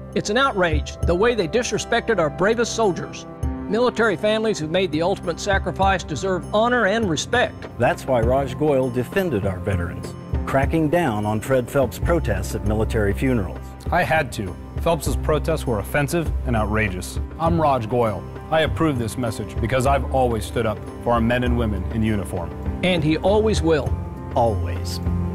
It's an outrage, the way they disrespected our bravest soldiers. Military families who made the ultimate sacrifice deserve honor and respect. That's why Raj Goyle defended our veterans, cracking down on Fred Phelps' protests at military funerals. I had to. Phelps's protests were offensive and outrageous. I'm Raj Goyle. I approve this message because I've always stood up for our men and women in uniform. And he always will. Always.